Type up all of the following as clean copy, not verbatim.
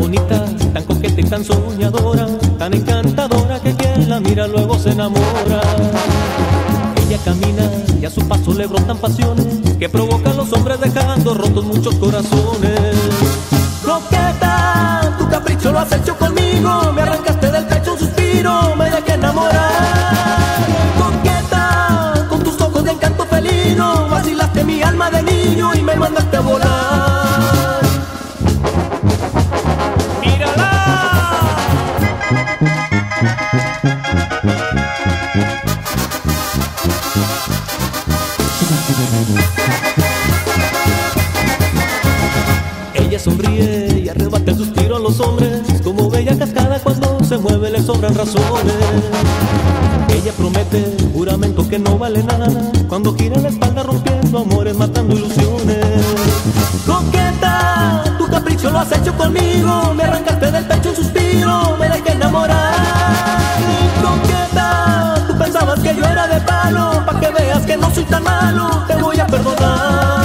bonita, tan coqueta y tan soñadora, tan encantadora que quien la mira luego se enamora. Ella camina y a su paso le brotan pasiones que provocan los hombres dejando rotos muchos corazones. Coqueta, tu capricho lo has hecho conmigo, me arrancaste del pecho un suspiro, me dejé enamorar. Coqueta, con tus ojos de encanto felino, vacilaste mi alma de niño y me mandaste a volar. ¡Mírala! Ella sonríe y arrebata el suspiro a los hombres, como bella cascada cuando se mueve le sobran razones. Ella promete juramento que no vale nada cuando gira la espalda rompiendo amores, matando ilusiones. Coqueta, tu capricho lo has hecho conmigo, me arrancaste del pecho un suspiro, me dejé enamorar. Coqueta, tú pensabas que yo era de palo, pa' que veas que no soy tan malo, te voy a perdonar.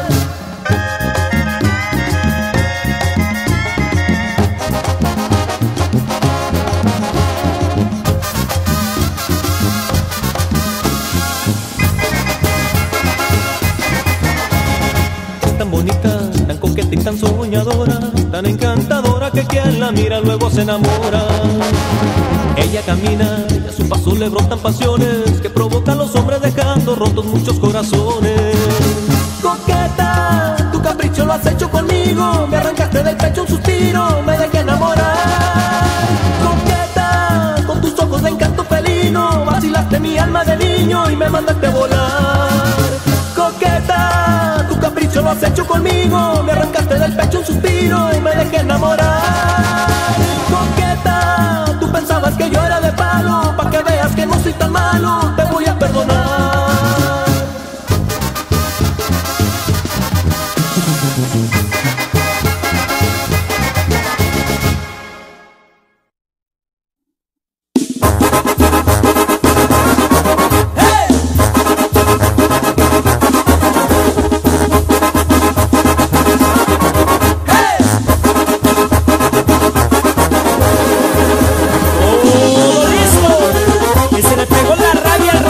Tan bonita, tan coqueta y tan soñadora, tan encantadora que quien la mira luego se enamora. Ella camina y a su paso le brotan pasiones que provocan a los hombres dejando rotos muchos corazones. Coqueta, tu capricho lo has hecho conmigo, me arrancaste del pecho un suspiro, me dejé enamorar. Coqueta, con tus ojos de encanto felino, vacilaste mi alma de niño y me mandaste a volar. Coqueta, tu capricho lo has hecho conmigo, me arrancaste del pecho un suspiro y me dejé enamorar. Coqueta, tú pensabas que yo era de palo, pa' que veas que no soy tan malo, te voy a perdonar. Que se le pegó la rabia al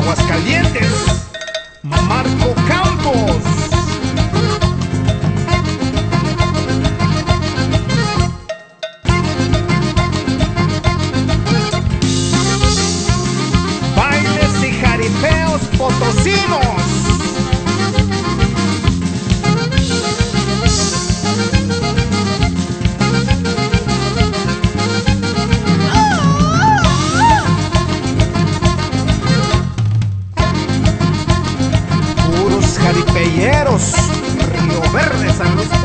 Aguascalientes, Marco Campos. Bailes y jaripeos potosinos. Jaripeyeros, Río Verde, San Luis